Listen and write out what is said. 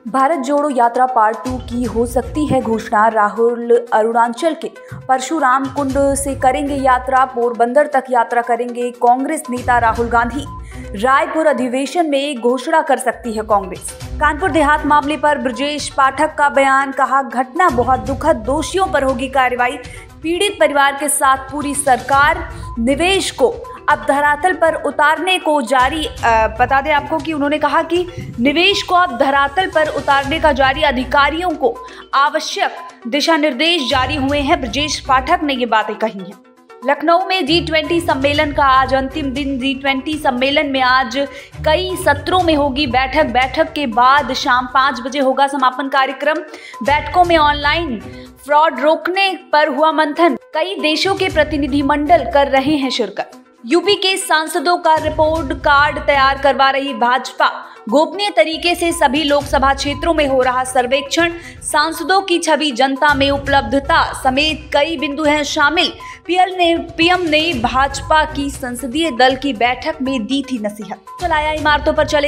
भारत जोड़ो यात्रा पार्ट 2 की हो सकती है घोषणा। राहुल अरुणाचल के परशुराम कुंड से करेंगे यात्रा, पोरबंदर तक यात्रा करेंगे कांग्रेस नेता राहुल गांधी। रायपुर अधिवेशन में घोषणा कर सकती है कांग्रेस। कानपुर देहात मामले पर ब्रजेश पाठक का बयान, कहा घटना बहुत दुखद, दोषियों पर होगी कार्रवाई। पीड़ित परिवार के साथ पूरी सरकार। निवेश को अब धरातल पर उतारने को जारी। बता दें आपको कि उन्होंने कहा कि निवेश को अब धरातल पर उतारने का जारी, अधिकारियों को आवश्यक दिशा निर्देश जारी हुए हैं। ब्रजेश पाठक ने ये बातें कही हैं। लखनऊ में G20 सम्मेलन का आज अंतिम दिन। G20 सम्मेलन में आज कई सत्रों में होगी बैठक के बाद शाम 5 बजे होगा समापन कार्यक्रम। बैठकों में ऑनलाइन फ्रॉड रोकने पर हुआ मंथन। कई देशों के प्रतिनिधिमंडल कर रहे हैं शिरकत। यूपी के सांसदों का रिपोर्ट कार्ड तैयार करवा रही भाजपा। गोपनीय तरीके से सभी लोकसभा क्षेत्रों में हो रहा सर्वेक्षण। सांसदों की छवि जनता में उपलब्धता समेत कई बिंदु हैं शामिल। पीएम ने भाजपा की संसदीय दल की बैठक में दी थी नसीहत। चलाया इमारतों पर चले